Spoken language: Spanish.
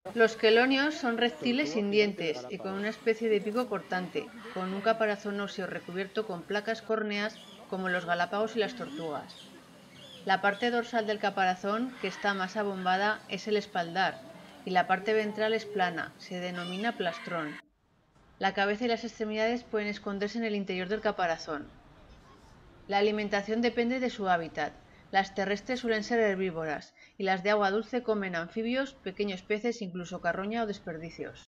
Los quelonios son reptiles sin dientes y con una especie de pico cortante, con un caparazón óseo recubierto con placas córneas como los galápagos y las tortugas. La parte dorsal del caparazón, que está más abombada, es el espaldar, y la parte ventral es plana, se denomina plastrón. La cabeza y las extremidades pueden esconderse en el interior del caparazón. La alimentación depende de su hábitat. Las terrestres suelen ser herbívoras y las de agua dulce comen anfibios, pequeños peces, incluso carroña o desperdicios.